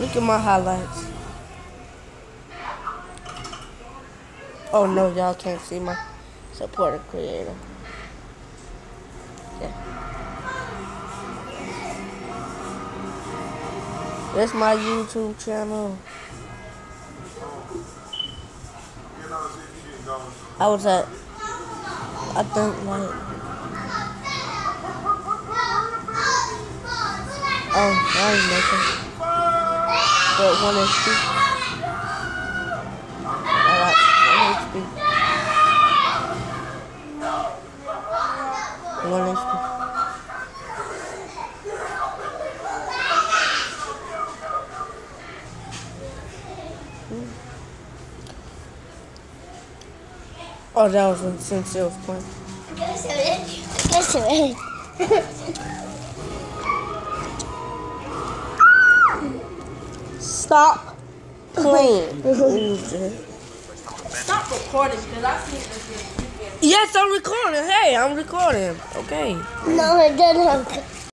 Look at my highlights. Oh no, y'all can't see my supporter creator. Yeah. That's my YouTube channel. I was at, I think like, oh, I ain't making. But 1 HP. Alright, 1 HP. 1 HP. Oh, that was when Sensei was playing. Stop playing. Stop recording, because I see this. Yes, I'm recording. Hey, I'm recording. Okay. No, I didn't.